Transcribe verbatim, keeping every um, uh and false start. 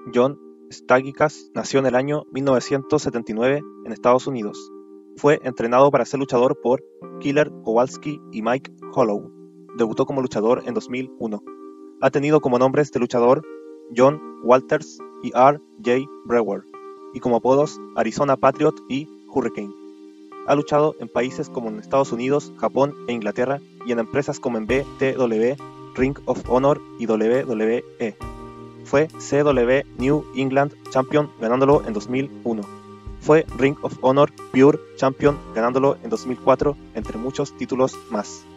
John Stagikas nació en el año mil novecientos setenta y nueve en Estados Unidos. Fue entrenado para ser luchador por Killer Kowalski y Mike Hollow. Debutó como luchador en dos mil uno. Ha tenido como nombres de luchador John Walters y R J Brewer, y como apodos Arizona Patriot y Hurricane. Ha luchado en países como en Estados Unidos, Japón e Inglaterra, y en empresas como en B T W, Ring of Honor y W W E. Fue C W New England Champion ganándolo en dos mil uno. Fue Ring of Honor Pure Champion ganándolo en dos mil cuatro, entre muchos títulos más.